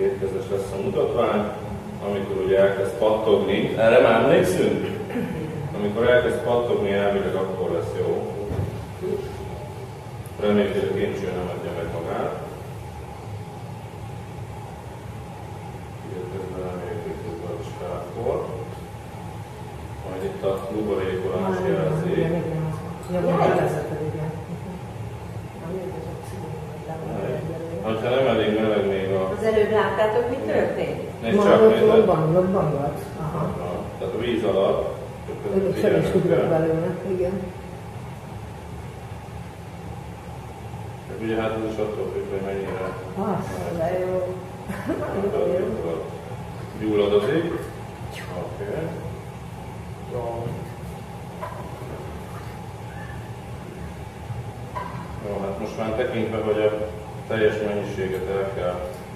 kétkezes lesz a mutatvány, amikor ugye elkezd pattogni. Erre már emlékszünk? Amikor elkezd pattogni, elvileg akkor lesz jó. Reméljük, hogy a kincső nem adja meg magát. Közben reméljük, hogy ez a skákol. Majd itt a buborékolás jelzi. Ha nem elég meleg még a... Az előbb láttátok, mi történt? Nézd csak, nézd! Robban volt. Tehát a víz alatt. Fel is ugrott belőle, igen. Ugye hát ez is attól függ, hogy mennyire... De jó. Gyulladozik. Oké. Jó, hát most már tekintve, hogy a teljes mennyiséget el kell